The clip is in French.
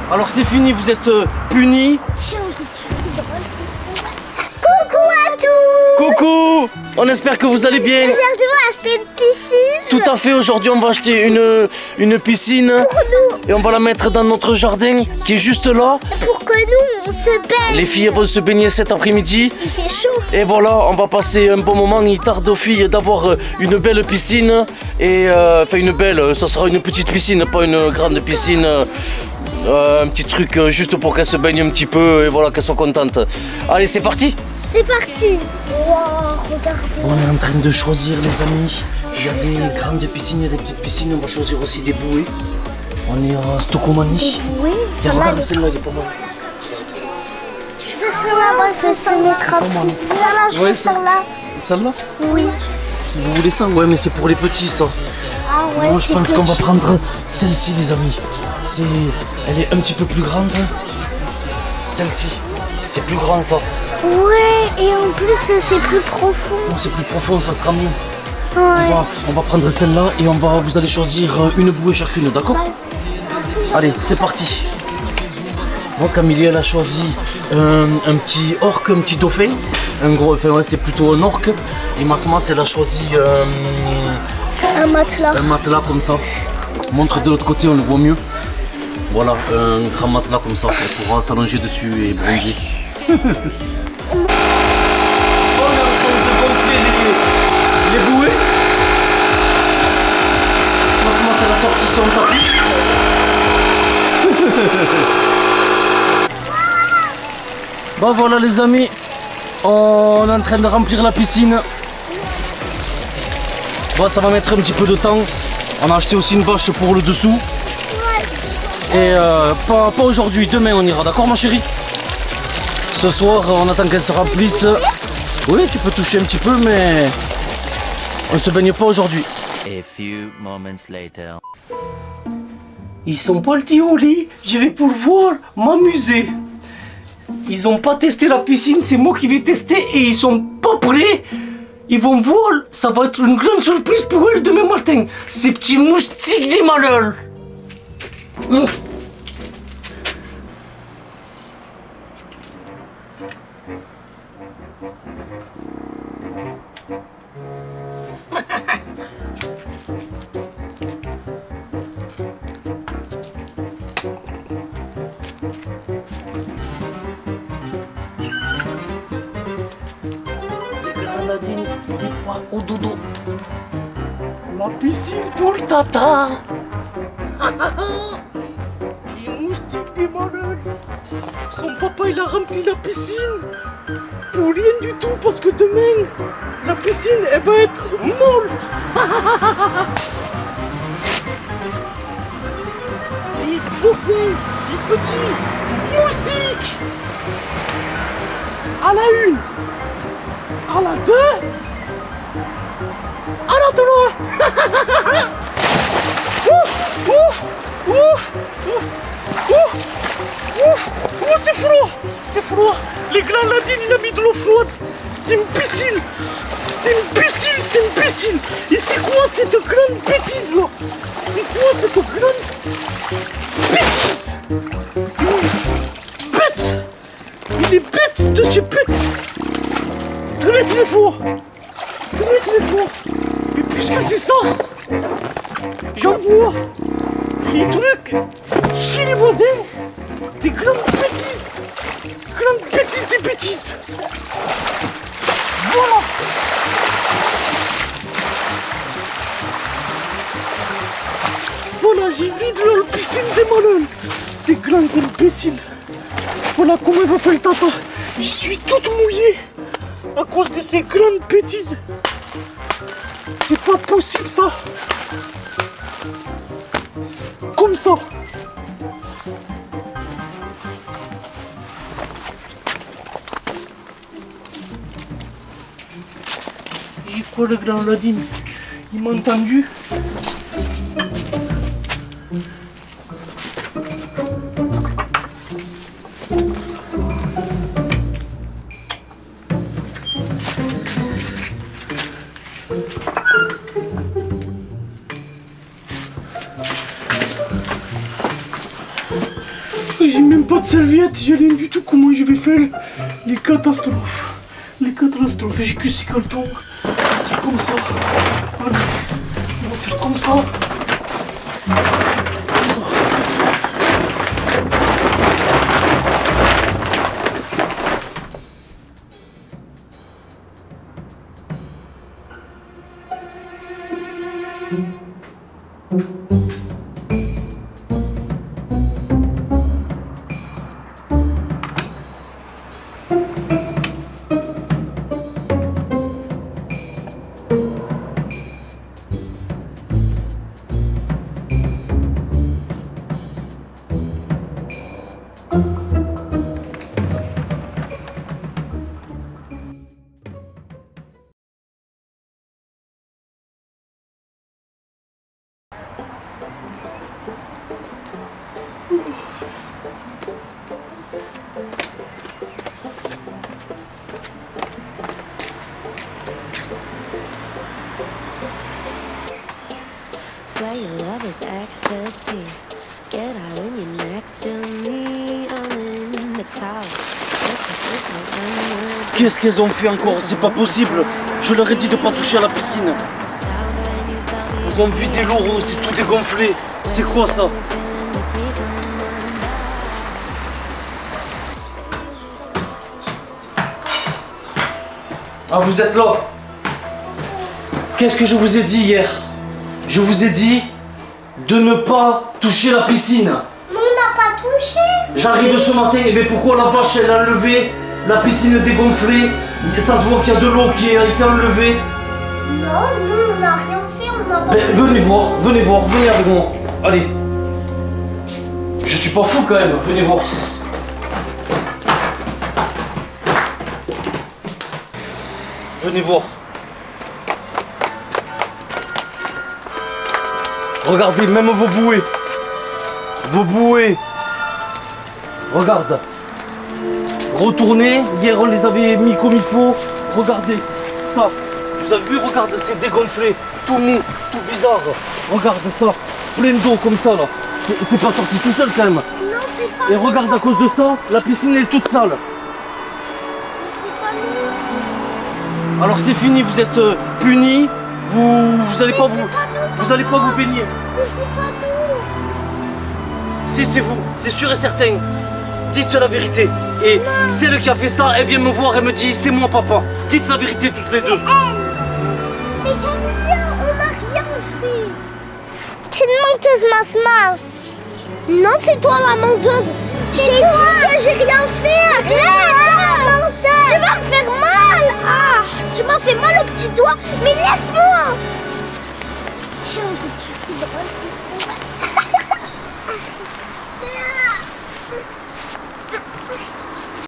Alors c'est fini, vous êtes punis. Tiens, je vais te jeter dans le Coucou à tous. Coucou. On espère que vous allez bien. Aujourd'hui, on va acheter une piscine. Tout à fait, aujourd'hui on va acheter une piscine. Pour nous. Et on va la mettre dans notre jardin qui est juste là. Pour que nous, on se baigne. Les filles vont se baigner cet après-midi. Il fait chaud. Et voilà, on va passer un bon moment. Il tarde aux filles d'avoir une belle piscine. Et enfin une belle, ça sera une petite piscine, pas une grande piscine. Un petit truc juste pour qu'elles se baignent un petit peu et voilà, qu'elles soient contentes. Allez, c'est parti. C'est parti. Wow, regardez. On est en train de choisir, les amis. Il y a des grandes piscines, il y a des petites piscines. On va choisir aussi des bouées. On est à Stokomani. Oui, Tiens, regarde celle-là, elle est pas mal. Je veux celle-là, moi je veux celle-là. Celle-là, je veux celle-là. Celle-là? Oui. Vous voulez ça? Ouais, mais c'est pour les petits, ça. Ah ouais, Moi, je pense qu'on va prendre celle-ci, les amis. Elle est un petit peu plus grande. Celle-ci, c'est plus grand, ça. Ouais, et en plus, c'est plus profond. C'est plus profond, ça sera mieux. Ouais. On va prendre celle-là et vous allez choisir une bouée chacune, d'accord? Allez, c'est parti. Moi, Camille, elle a choisi un petit orque, un petit dauphin. Un gros, enfin ouais, c'est plutôt un orque. Et Masma, elle a choisi Un matelas. un matelas comme ça. Montre de l'autre côté, on le voit mieux. Voilà, un grand matelas comme ça, on pourra s'allonger dessus et bronzer. On est en train de gonfler les bouées. Masma, elle a sorti son tapis. Bon voilà les amis, on est en train de remplir la piscine. Bon, ça va mettre un petit peu de temps. On a acheté aussi une bâche pour le dessous. Et pas aujourd'hui, demain on ira, d'accord ma chérie? Ce soir on attend qu'elle se remplisse. Oui, tu peux toucher un petit peu, mais on se baigne pas aujourd'hui. A few moments later. Ils sont pas le petit au lit, je vais pouvoir m'amuser. Ils ont pas testé la piscine, c'est moi qui vais tester et ils sont pas prêts. Ils vont voir, ça va être une grande surprise pour eux demain matin. Ces petits moustiques des malheurs. Nadine, dis pas au dodo. La piscine pour le tata. Les moustiques des malheurs. Son papa il a rempli la piscine. Pour rien du tout parce que demain, la piscine elle va être morte. Les dauphins, les petits moustiques. À la une. À la 2. À la 3. C'est froid. C'est froid. Les grands Nadine, il a mis de l'eau froide. C'était une piscine. C'était une piscine. C'était une piscine. Et c'est quoi cette grande bêtise là? C'est quoi cette grande bêtise? Bête. Il est bête de chez bête. Tenez les fours. Et puisque c'est ça, j'envoie les trucs chez les voisins. Des grandes bêtises. Des bêtises. Voilà. Voilà, j'ai vide la piscine des malheurs. Ces grands imbéciles. Voilà comment il va faire le tata. Je suis toute mouillée à cause de ces grandes bêtises. C'est pas possible ça. Comme ça. J'ai quoi le grand Nadine? Il m'a entendu. J'ai même pas de serviette, j'ai rien du tout. Comment je vais faire? Les catastrophes. Les catastrophes. J'ai que ces cartons. C'est comme ça. Allez, on va faire comme ça. Comme ça. Swear your love is ecstasy. Get out when you're next to me. I'm in the cloud. Qu'est-ce qu'elles ont fait encore? C'est pas possible. Je leur ai dit de pas toucher à la piscine. Ils ont vidé l'eau, c'est tout dégonflé. C'est quoi ça? Ah, vous êtes là? Qu'est-ce que je vous ai dit hier? Je vous ai dit de ne pas toucher la piscine. Mais on n'a pas touché. J'arrive ce matin, et bien pourquoi la bâche elle a enlevé, la piscine dégonflée, ça se voit qu'il y a de l'eau qui a été enlevée. Non, nous on n'a rien fait, on n'a pas. Ben, venez voir, venez avec moi. Allez. Je suis pas fou quand même, venez voir. Venez voir. Regardez, même vos bouées. Vos bouées. Regarde. Retournez. Hier, on les avait mis comme il faut. Regardez. Ça. Vous avez vu, regarde, c'est dégonflé. Tout mou, tout bizarre. Regarde ça. Plein d'eau comme ça, là. C'est pas sorti tout seul, quand même. Non, c'est pas. Et regarde, à cause de ça, la piscine est toute sale. Mais c'est pas nous. Alors c'est fini, vous êtes punis. Vous allez pas vous baigner. Mais c'est pas nous. Si, c'est vous, c'est sûr et certain. Dites la vérité. Et celle qui a fait ça, elle vient me voir et me dit c'est moi papa. Dites la vérité toutes les deux. Mais Camilla, on n'a rien fait. C'est une menteuse mince. Non, c'est toi la menteuse. J'ai dit que j'ai rien fait. Arrête, menteuse. Tu vas me faire mal. Ah, tu m'as fait mal au petit doigt. Mais laisse-moi. Tiens, je vais te